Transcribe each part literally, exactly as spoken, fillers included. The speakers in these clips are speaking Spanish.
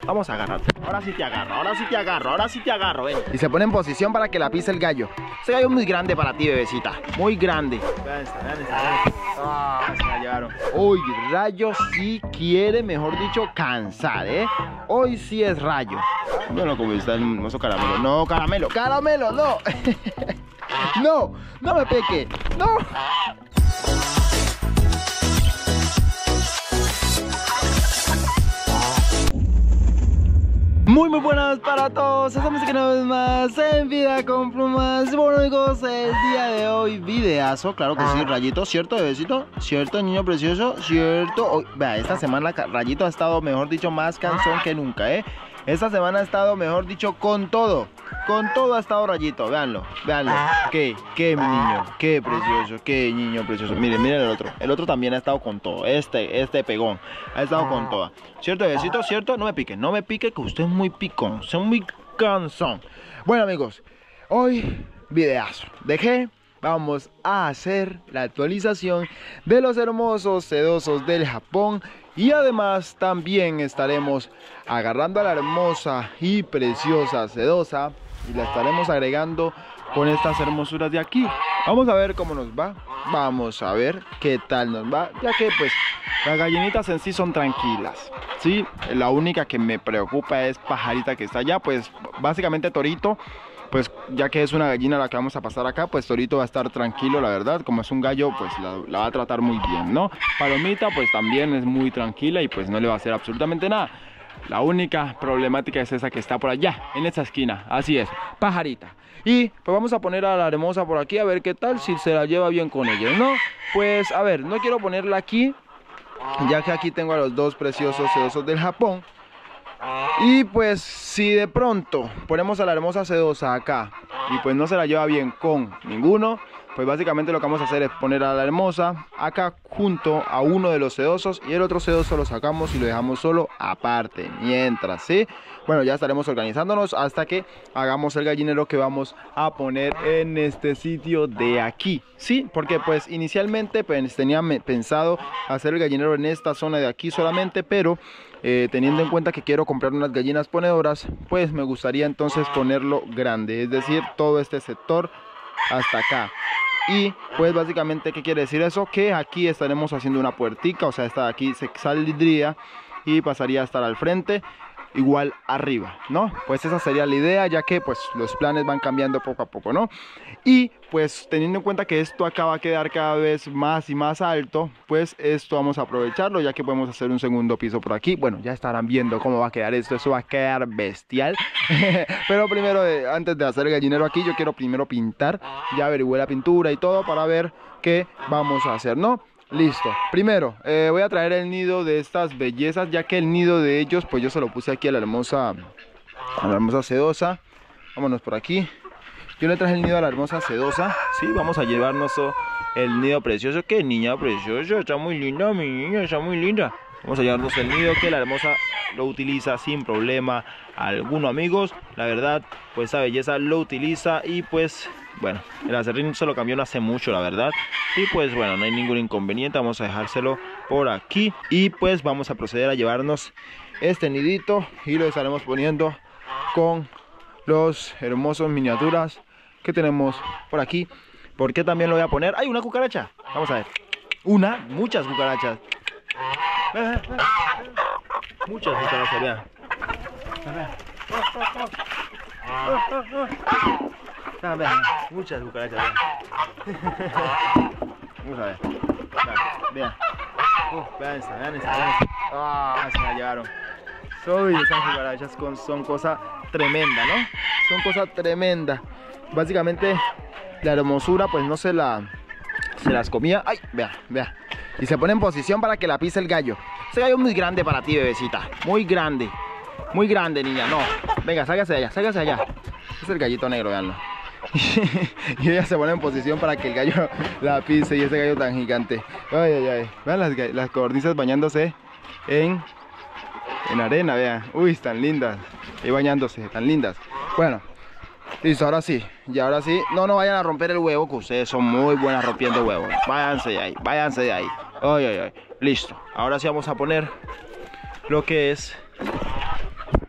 Vamos a agarrar. Ahora sí te agarro, ahora sí te agarro, ahora sí te agarro, ven. Y se pone en posición para que la pise el gallo. Ese gallo es muy grande para ti, bebecita. Muy grande. Vean esta, vean esta, vean esta. Ah, se la llevaron. Uy, Rayo sí quiere, mejor dicho, cansar, ¿eh? Hoy sí es Rayo. Bueno, como está el hermoso Caramelo. No, Caramelo, Caramelo, no. No, no me peque. No. Muy muy buenas para todos, estamos aquí una vez más en Vida con Plumas. Bueno amigos, el día de hoy videazo, claro que sí, Rayito, ¿cierto bebecito? ¿Cierto niño precioso? ¿Cierto? Hoy, vea, esta semana Rayito ha estado, mejor dicho, más cansón que nunca, ¿eh? Esta semana ha estado, mejor dicho, con todo. Con todo ha estado Rayito, véanlo, véanlo. Qué, qué niño, qué precioso, qué niño precioso. Miren, miren el otro. El otro también ha estado con todo. Este, este pegón, ha estado con toda. ¿Cierto, bebecito? ¿Cierto? No me pique, no me pique, que usted es muy picón, usted es muy cansón. Bueno amigos, hoy videazo. Dejé, vamos a hacer la actualización de los hermosos sedosos del Japón. Y además también estaremos agarrando a la hermosa y preciosa sedosa y la estaremos agregando con estas hermosuras de aquí. Vamos a ver cómo nos va, vamos a ver qué tal nos va, ya que pues las gallinitas en sí son tranquilas, ¿sí? La única que me preocupa es Pajarita, que está allá, pues básicamente Torito. Pues ya que es una gallina la que vamos a pasar acá, pues Torito va a estar tranquilo, la verdad. Como es un gallo, pues la, la va a tratar muy bien, ¿no? Palomita pues también es muy tranquila y pues no le va a hacer absolutamente nada. La única problemática es esa que está por allá, en esa esquina, así es, Pajarita. Y pues vamos a poner a la hermosa por aquí a ver qué tal, si se la lleva bien con ellos, ¿no? Pues a ver, no quiero ponerla aquí, ya que aquí tengo a los dos preciosos sedosos del Japón. Y pues si de pronto ponemos a la hermosa sedosa acá y pues no se la lleva bien con ninguno, pues básicamente lo que vamos a hacer es poner a la hermosa acá junto a uno de los sedosos y el otro sedoso lo sacamos y lo dejamos solo aparte. Mientras, ¿sí? Bueno, ya estaremos organizándonos hasta que hagamos el gallinero que vamos a poner en este sitio de aquí, ¿sí? Porque pues inicialmente pues, tenía pensado hacer el gallinero en esta zona de aquí solamente, pero eh, teniendo en cuenta que quiero comprar unas gallinas ponedoras, pues me gustaría entonces ponerlo grande, es decir, todo este sector hasta acá. Y pues básicamente, ¿qué quiere decir eso? Que aquí estaremos haciendo una puertica, o sea, esta de aquí se saldría y pasaría a estar al frente, igual arriba, ¿no? Pues esa sería la idea, ya que pues los planes van cambiando poco a poco, ¿no? Y pues teniendo en cuenta que esto acá va a quedar cada vez más y más alto, pues esto vamos a aprovecharlo, ya que podemos hacer un segundo piso por aquí. Bueno, ya estarán viendo cómo va a quedar esto, eso va a quedar bestial. Pero primero, eh, antes de hacer el gallinero aquí, yo quiero primero pintar. Ya averigüé la pintura y todo para ver qué vamos a hacer, ¿no? Listo, primero eh, voy a traer el nido de estas bellezas, ya que el nido de ellos pues yo se lo puse aquí a la hermosa a la hermosa sedosa. Vámonos por aquí. Yo le traje el nido a la hermosa sedosa. Sí, vamos a llevarnos el nido precioso. Que niña preciosa, está muy linda mi niña, está muy linda. Vamos a llevarnos el nido que la hermosa lo utiliza sin problema alguno, amigos. La verdad, pues esa belleza lo utiliza y pues bueno, el acerrín se lo cambió no hace mucho, la verdad. Y pues bueno, no hay ningún inconveniente, vamos a dejárselo por aquí. Y pues vamos a proceder a llevarnos este nidito y lo estaremos poniendo con los hermosos miniaturas que tenemos por aquí. ¿Por qué también lo voy a poner? ¡Hay una cucaracha! Vamos a ver. Una, muchas cucarachas. Muchas cucarachas, vean. Vean, vean, muchas cucarachas, vean. Vamos a ver. Vean, vean. Uh, vean esta, vean esta, vean esta. Ah, se la llevaron. Soy esas cucarachas con, son cosa tremenda, ¿no? Son cosa tremenda. Básicamente la hermosura pues no se la se las comía. Ay, vea, vea. Y se pone en posición para que la pise el gallo. Ese gallo es muy grande para ti, bebecita. Muy grande. Muy grande, niña. No. Venga, sáquese de allá, sáquese de allá. Ese es el gallito negro, veanlo. Y ella se pone en posición para que el gallo la pise. Y ese gallo tan gigante. Ay, ay, ay. Vean las, las codornices bañándose en, en arena, vean. Uy, están lindas. Ahí bañándose, tan lindas. Bueno. Listo, ahora sí, y ahora sí, no, no vayan a romper el huevo, que ustedes son muy buenas rompiendo huevos. Váyanse de ahí, váyanse de ahí. Ay, ay, ay, listo. Ahora sí vamos a poner lo que es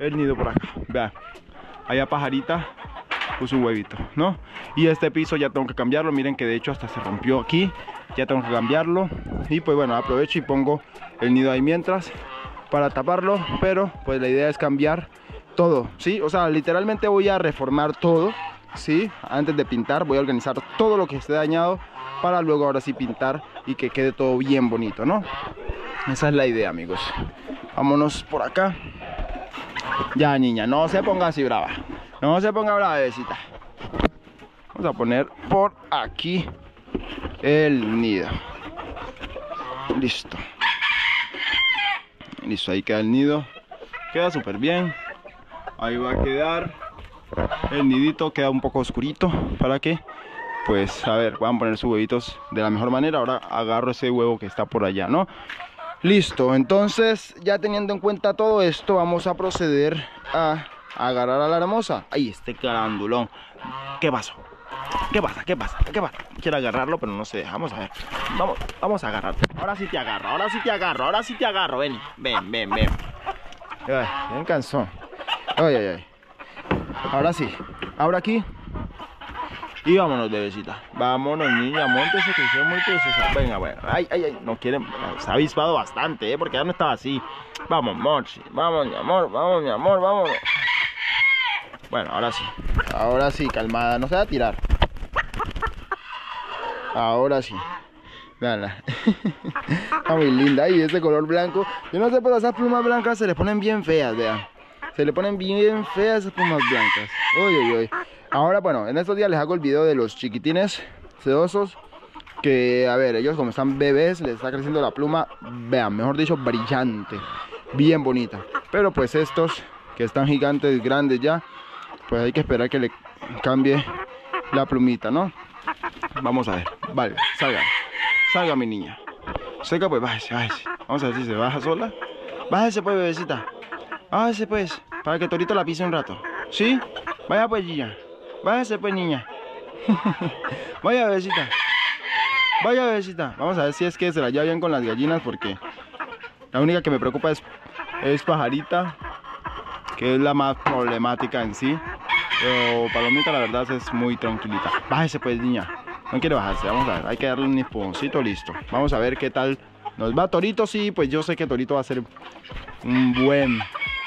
el nido por acá. Vean, allá pajarita puso un huevito, ¿no? Y este piso ya tengo que cambiarlo. Miren que de hecho hasta se rompió aquí. Ya tengo que cambiarlo. Y pues bueno, aprovecho y pongo el nido ahí mientras para taparlo. Pero pues la idea es cambiar todo, ¿sí? O sea, literalmente voy a reformar todo, ¿sí? Antes de pintar voy a organizar todo lo que esté dañado para luego ahora sí pintar y que quede todo bien bonito, ¿no? Esa es la idea, amigos. Vámonos por acá. Ya, niña, no se ponga así brava. No se ponga brava, bebecita. Vamos a poner por aquí el nido. Listo. Listo, ahí queda el nido. Queda súper bien. Ahí va a quedar el nidito, queda un poco oscurito para que, pues, a ver, van a poner sus huevitos de la mejor manera. Ahora agarro ese huevo que está por allá, ¿no? Listo, entonces ya teniendo en cuenta todo esto, vamos a proceder a agarrar a la hermosa. Ahí, este carandulón. ¿Qué pasó? ¿Qué pasa? ¿Qué pasa? ¿Qué pasa? Quiero agarrarlo, pero no se deja. Vamos a ver. Vamos, vamos a agarrar. Ahora sí te agarro, ahora sí te agarro, ahora sí te agarro. Ven, ven, ven, ven. Ay, bien cansón. Ay, ay, ay. Ahora sí. Ahora aquí. Y vámonos, bebecita. Vámonos, niña. Móntese, que sea muy preciosa. Venga, bueno. Ay, ay, ay. No quieren. Se ha avispado bastante, ¿eh? Porque ya no estaba así. Vamos, Mochi. Vamos, mi amor. Vamos, mi amor. Vamos. Bueno, ahora sí. Ahora sí, calmada. No se va a tirar. Ahora sí. Veanla. Está muy linda. Y ese color blanco. Yo no sé, pero esas plumas blancas se le ponen bien feas, vean. Se le ponen bien feas esas plumas blancas. Uy, uy, uy. Ahora, bueno, en estos días les hago el video de los chiquitines sedosos. Que, a ver, ellos como están bebés, les está creciendo la pluma. Vean, mejor dicho, brillante. Bien bonita. Pero pues estos que están gigantes, grandes ya, pues hay que esperar que le cambie la plumita, ¿no? Vamos a ver. Vale, salga. Salga, mi niña. Seca, pues, bájese, bájese. Vamos a ver si se baja sola. Bájese, pues, bebecita. Bájese, pues, para que Torito la pise un rato. ¿Sí? Vaya, pues, niña. Bájese, pues, niña. Vaya, bebecita. Vaya, bebecita. Vamos a ver si es que se la lleva bien con las gallinas, porque la única que me preocupa es, es pajarita, que es la más problemática en sí. Pero Palomita, la verdad, es muy tranquilita. Bájese, pues, niña. No quiere bajarse. Vamos a ver. Hay que darle un empujoncito. Listo. Vamos a ver qué tal nos va. Torito, sí. Pues yo sé que Torito va a ser un buen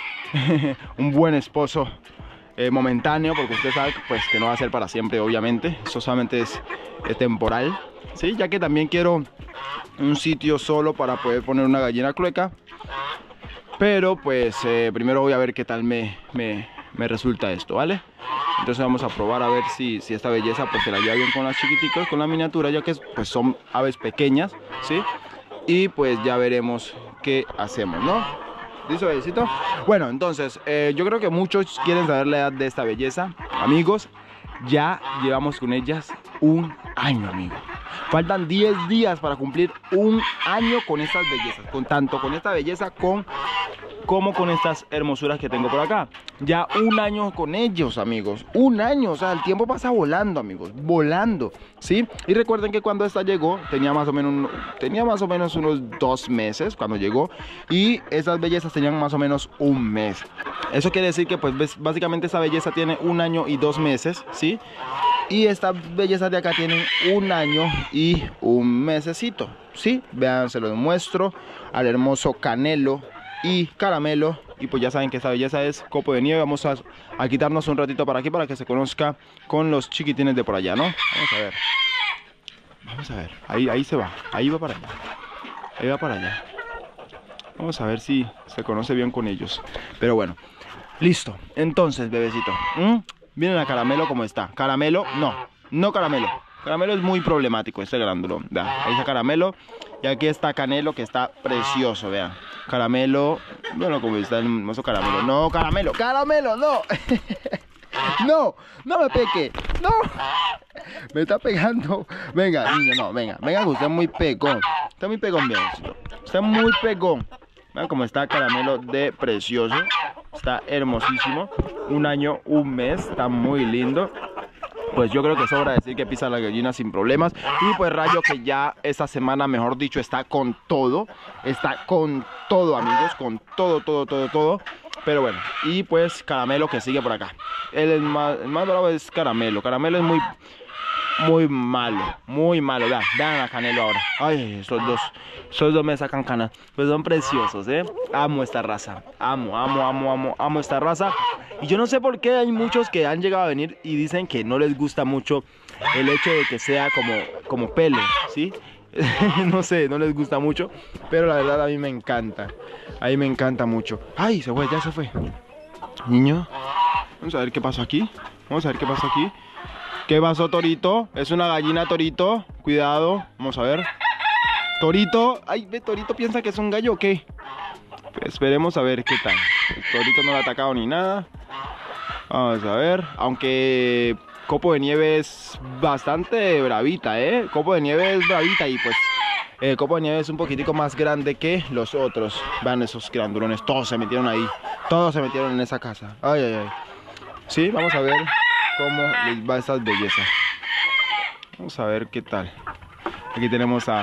un buen esposo eh, momentáneo, porque usted sabe pues que no va a ser para siempre, obviamente. Eso solamente es, es temporal, ¿sí? Ya que también quiero un sitio solo para poder poner una gallina clueca. Pero pues eh, primero voy a ver qué tal me, me, me resulta esto, ¿vale? Entonces vamos a probar a ver si, si esta belleza pues se la lleva bien con las chiquiticas, con la miniatura, ya que pues son aves pequeñas, ¿sí? Y pues ya veremos qué hacemos, ¿no? ¿Listo, bebecito? Bueno, entonces, eh, yo creo que muchos quieren saber la edad de esta belleza. Amigos, ya llevamos con ellas un año, amigos. Faltan diez días para cumplir un año con estas bellezas. Con tanto con esta belleza con, como con estas hermosuras que tengo por acá. Ya un año con ellos, amigos. Un año, o sea, el tiempo pasa volando, amigos. Volando, ¿sí? Y recuerden que cuando esta llegó, tenía más o menos, tenía más o menos unos dos meses cuando llegó. Y esas bellezas tenían más o menos un mes. Eso quiere decir que, pues, básicamente esta belleza tiene un año y dos meses, ¿sí? Y estas bellezas de acá tienen un año y un mesecito, ¿sí? Vean, se los muestro al hermoso Canelo y Caramelo. Y pues ya saben que esta belleza es Copo de Nieve. Vamos a, a quitarnos un ratito para aquí para que se conozca con los chiquitines de por allá, ¿no? Vamos a ver. Vamos a ver. Ahí, ahí se va. Ahí va para allá. Ahí va para allá. Vamos a ver si se conoce bien con ellos. Pero bueno. Listo. Entonces, bebecito. ¿Mm? Miren a Caramelo como está. Caramelo, no, no Caramelo. Caramelo es muy problemático, este gránulo. Vean, ahí está Caramelo. Y aquí está Canelo, que está precioso, vean. Caramelo, bueno, como está el hermoso Caramelo. No, Caramelo, Caramelo, no. No, no me pegue. No. Me está pegando. Venga, niño, no, venga. Venga, que usted es muy pegón. Está muy pegón, bien. Está muy pegón. Vean cómo está Caramelo de precioso. Está hermosísimo. Un año, un mes. Está muy lindo. Pues yo creo que sobra decir que pisa la gallina sin problemas. Y pues Rayo, que ya esta semana, mejor dicho, está con todo. Está con todo, amigos. Con todo, todo, todo, todo. Pero bueno, y pues Caramelo que sigue por acá. Él es más, el más bravo es Caramelo. Caramelo es muy, muy malo, muy malo. Vean, vean a Canelo ahora. Ay, esos dos, esos dos me sacan canas. Pues son preciosos, ¿eh? Amo esta raza. Amo, amo, amo, amo, amo esta raza. Y yo no sé por qué hay muchos que han llegado a venir y dicen que no les gusta mucho el hecho de que sea como, como pelo, ¿sí? No sé, no les gusta mucho, pero la verdad a mí me encanta. A mí me encanta mucho. Ay, se fue, ya se fue. Niño, vamos a ver qué pasó aquí. Vamos a ver qué pasó aquí. ¿Qué pasó, Torito? Es una gallina, Torito. Cuidado, vamos a ver. Torito, ay, ve, Torito piensa que es un gallo o qué. Pues esperemos a ver qué tal. El Torito no le ha atacado ni nada. Vamos a ver, aunque Copo de Nieve es bastante bravita, ¿eh? Copo de Nieve es bravita y pues el Copo de Nieve es un poquitico más grande que los otros. Vean esos grandulones, todos se metieron ahí. Todos se metieron en esa casa. Ay, ay, ay. Sí, vamos a ver cómo les va a estas bellezas. Vamos a ver qué tal. Aquí tenemos a,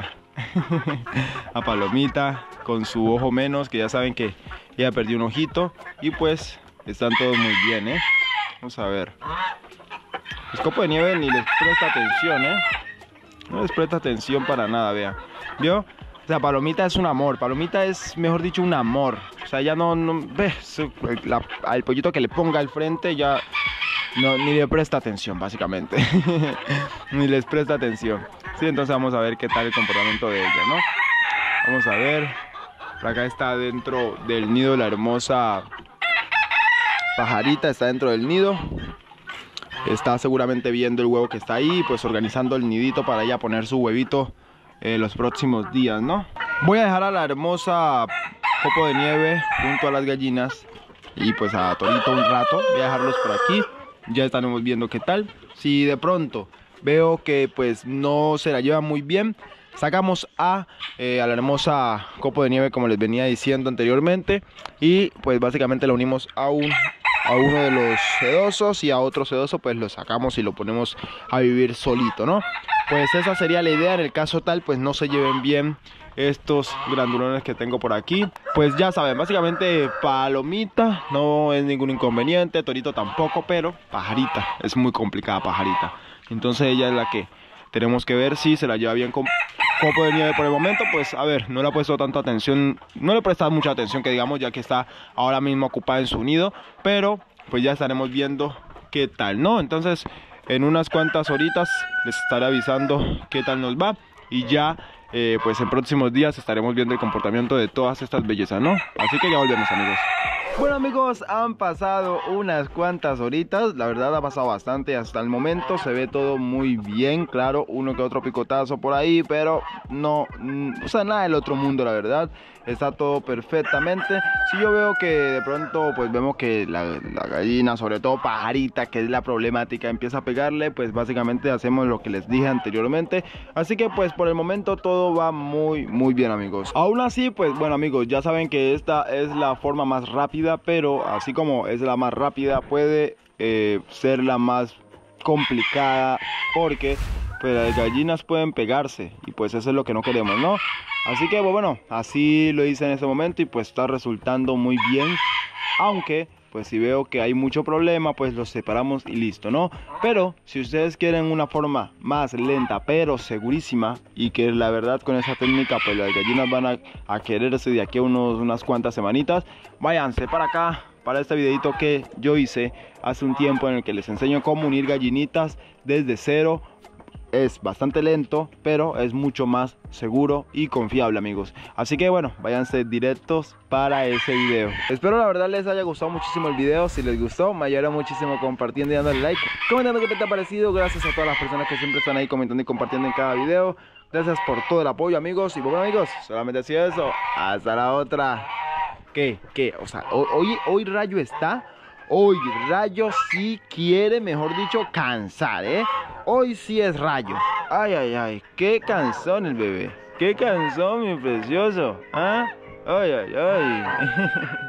a Palomita con su ojo menos, que ya saben que ella perdió un ojito. Y pues están todos muy bien, ¿eh? Vamos a ver. Pues Copo de Nieve ni les presta atención, ¿eh? No les presta atención para nada, vea. ¿Vio? O sea, Palomita es un amor. Palomita es, mejor dicho, un amor. O sea, ya no... no ve, la, al pollito que le ponga al frente ya... No, ni le presta atención, básicamente. Ni les presta atención. Sí, entonces vamos a ver qué tal el comportamiento de ella, ¿no? Vamos a ver. Por acá está dentro del nido la hermosa pajarita. Está dentro del nido. Está seguramente viendo el huevo que está ahí, pues organizando el nidito para ella poner su huevito en los próximos días, ¿no? Voy a dejar a la hermosa Copo de Nieve junto a las gallinas y pues a Torito un rato. Voy a dejarlos por aquí, ya estaremos viendo qué tal. Si de pronto veo que pues no se la llevan muy bien, sacamos a, eh, a la hermosa Copo de Nieve, como les venía diciendo anteriormente, y pues básicamente la unimos a un... a uno de los sedosos y a otro sedoso pues lo sacamos y lo ponemos a vivir solito, ¿no? Pues esa sería la idea en el caso tal pues no se lleven bien estos grandulones que tengo por aquí. Pues ya saben, básicamente Palomita no es ningún inconveniente, Torito tampoco, pero Pajarita es muy complicada, Pajarita. Entonces ella es la que tenemos que ver si se la lleva bien con Copo de Nieve por el momento. Pues a ver, no le ha puesto tanta atención, no le he prestado mucha atención que digamos, ya que está ahora mismo ocupada en su nido, pero pues ya estaremos viendo qué tal, ¿no? Entonces en unas cuantas horitas les estaré avisando qué tal nos va y ya eh, pues en próximos días estaremos viendo el comportamiento de todas estas bellezas, ¿no? Así que ya volvemos, amigos. Bueno, amigos, han pasado unas cuantas horitas, la verdad ha pasado bastante hasta el momento, se ve todo muy bien, claro, uno que otro picotazo por ahí, pero no, o sea, nada del otro mundo, la verdad, está todo perfectamente. Si yo veo que de pronto, pues vemos que la, la gallina, sobre todo Pajarita, que es la problemática, empieza a pegarle, pues básicamente hacemos lo que les dije anteriormente, así que pues por el momento todo va muy, muy bien, amigos. Aún así, pues bueno, amigos, ya saben que esta es la forma más rápida, pero así como es la más rápida puede eh, ser la más complicada, porque pues las gallinas pueden pegarse y pues eso es lo que no queremos, ¿no? Así que bueno, así lo hice en este momento y pues está resultando muy bien, aunque pues si veo que hay mucho problema pues los separamos y listo, ¿no? Pero si ustedes quieren una forma más lenta pero segurísima, y que la verdad con esa técnica pues las gallinas van a, a quererse de aquí a unos, unas cuantas semanitas, váyanse para acá, para este videito que yo hice hace un tiempo en el que les enseño cómo unir gallinitas desde cero. Es bastante lento, pero es mucho más seguro y confiable, amigos. Así que bueno, váyanse directos para ese video. Espero la verdad les haya gustado muchísimo el video. Si les gustó, me ayudará muchísimo compartiendo y dándole like, comentando qué te ha parecido. Gracias a todas las personas que siempre están ahí comentando y compartiendo en cada video. Gracias por todo el apoyo, amigos. Y bueno, amigos, solamente ha sido eso. Hasta la otra. ¿Qué? ¿Qué? O sea, hoy, hoy Rayo está... Hoy Rayo sí quiere, mejor dicho, cansar, ¿eh? Hoy sí es Rayo. Ay, ay, ay, qué cansón el bebé. Qué cansón, mi precioso. ¿Ah? Ay, ay, ay.